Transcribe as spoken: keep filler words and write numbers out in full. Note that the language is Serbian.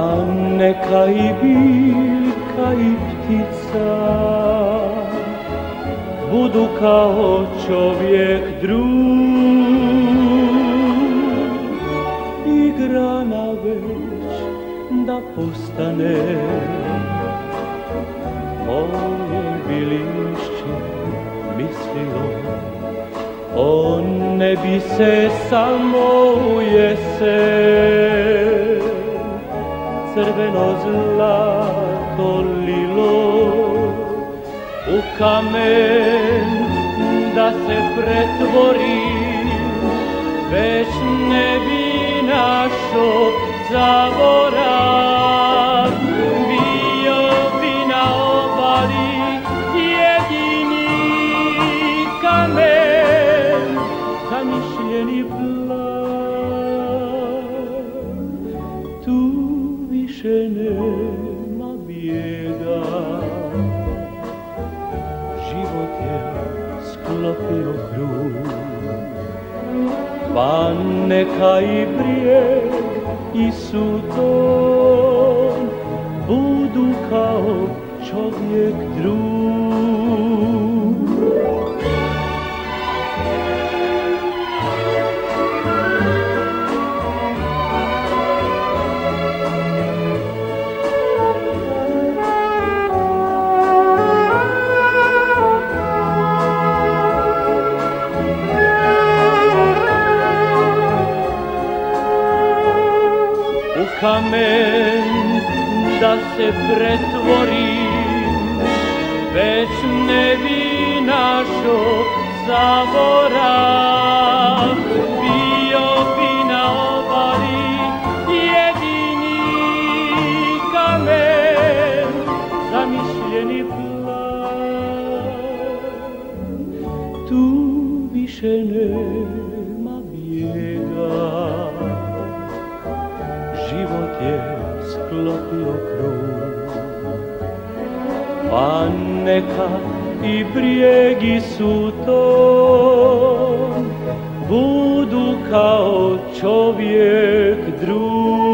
pa neka i biljka i ptica budu kao čovjek drug, i grana već da postane moje bi lišće mislilo, on ne bi se samo u jesen crveno zlato lilo u kamen da se pretvori, već ne bi našo zaborav. Bio bi na obali jedini kamen, zamišljeni plan. Tu više nema bijega, život je sklopio krug, pa neka i brijeg i suton budu kao čovjek drug. Kamen da se pretvori, već ne bi našo zaborav. Bio bi na obali jedini kamen, zamišljeni plan. Tu više nema bijega, život je sklopio krug, pa neka i brijeg i suton budu kao čovjek drug.